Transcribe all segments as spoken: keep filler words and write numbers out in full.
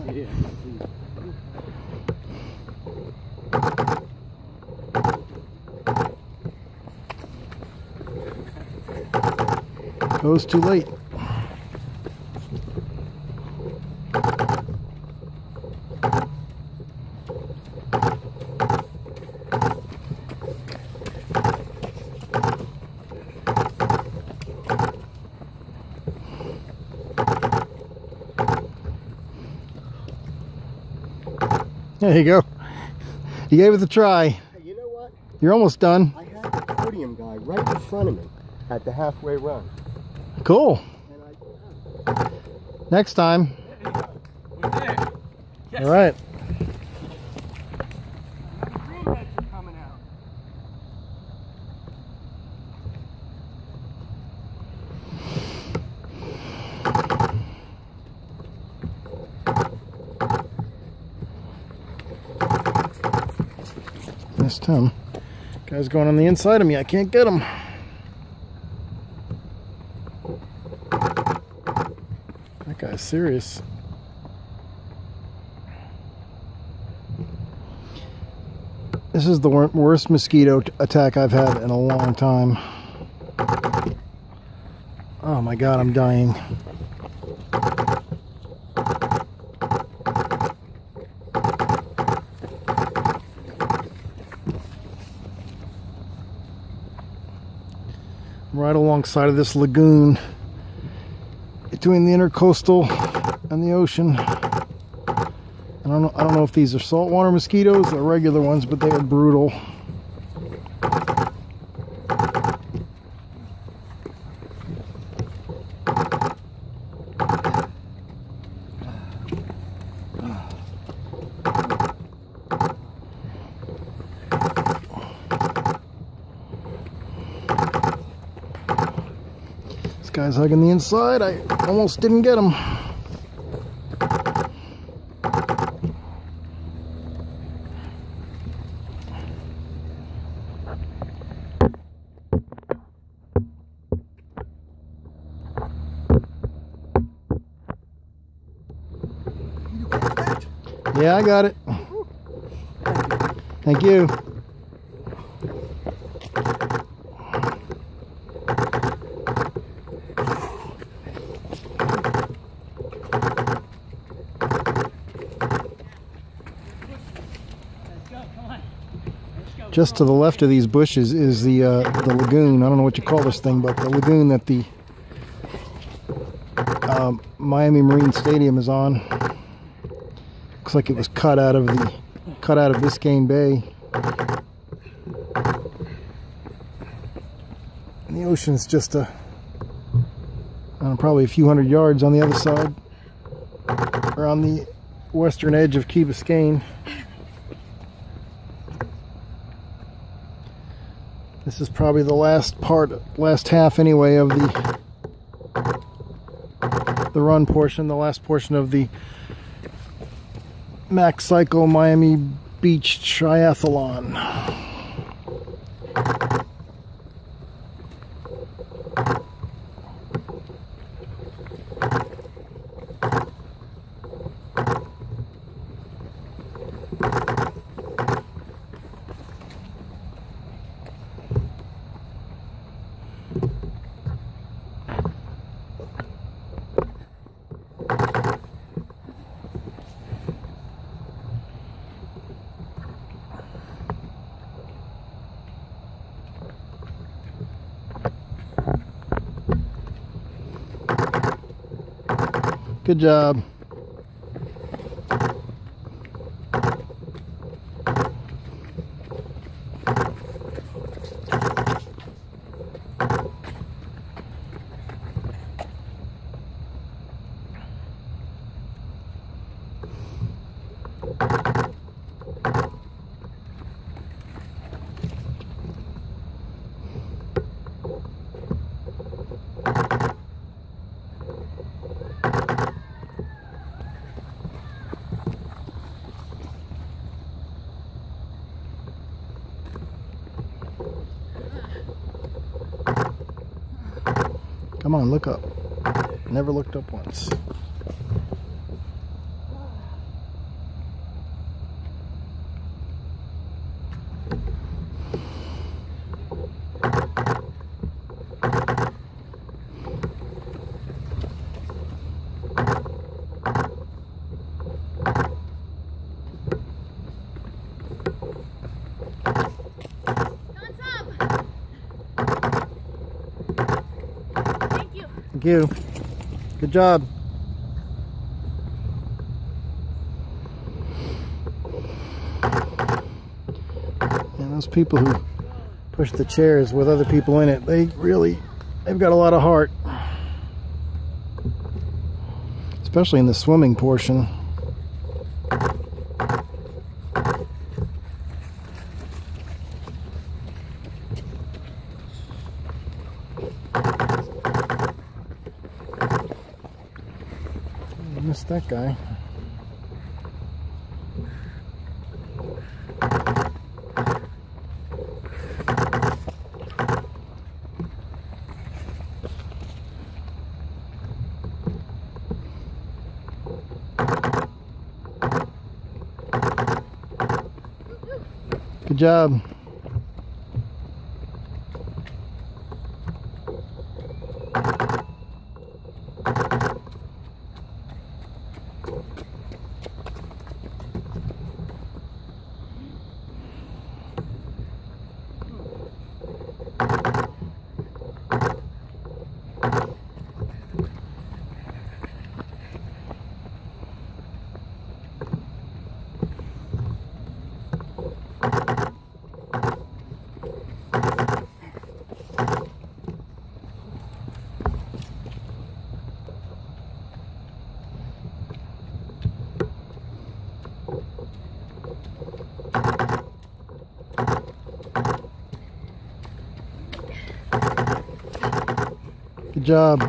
Yeah. Oh, it's too late. There you go. You gave it a try. Hey, you know what? You're almost done. I had the podium guy right in front of me at the halfway run. Cool. And I, Next time. there you go. We're there. Yes. All right. The green heads are coming out. Missed him. Guy's going on the inside of me. I can't get him. That guy's serious. This is the wor worst mosquito attack I've had in a long time. Oh my God, I'm dying. Right alongside of this lagoon between the intercoastal and the ocean. I don't know, I don't know if these are saltwater mosquitoes or regular ones, but they are brutal. This guy's hugging the inside. I almost didn't get him. Yeah, I got it. Thank you. Just to the left of these bushes is the uh, the lagoon. I don't know what you call this thing, but the lagoon that the um, Miami Marine Stadium is on. Looks like it was cut out of the cut out of Biscayne Bay. And the ocean's just a I don't know, probably a few hundred yards on the other side, or on the western edge of Key Biscayne. This is probably the last part, last half anyway, of the the run portion, the last portion of the Max Cycle Miami Beach Triathlon. Good job. Come on, look up. Never looked up once. Thank you. Good job. And those people who push the chairs with other people in it, they really, they've got a lot of heart. Especially in the swimming portion. I missed that guy. Good job. Good job.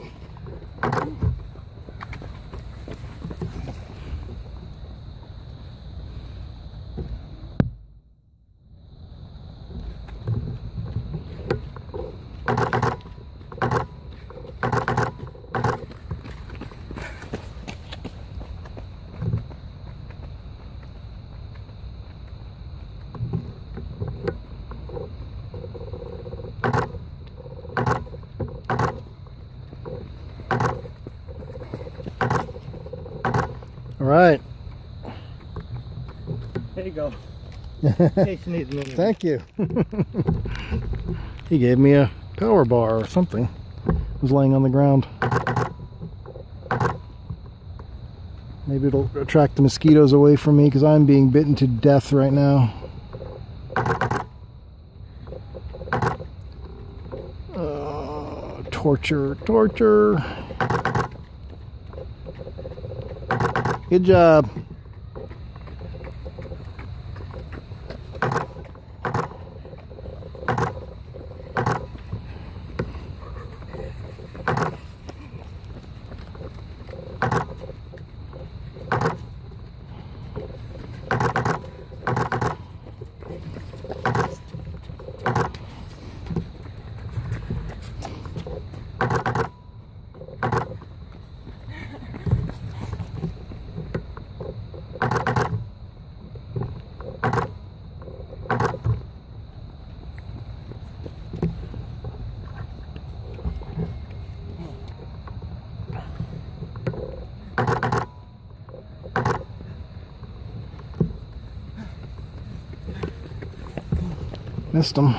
All right. There you go. In case you need another. Thank you. He gave me a power bar or something. It was laying on the ground. Maybe it'll attract the mosquitoes away from me because I'm being bitten to death right now. Uh, torture, torture. Good job. Missed him.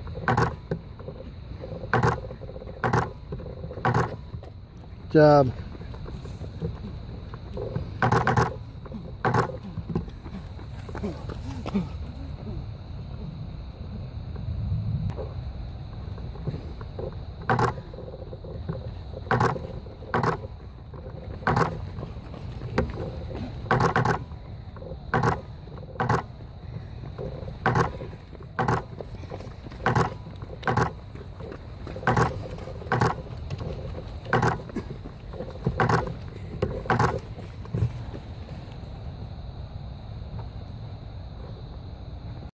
Good job.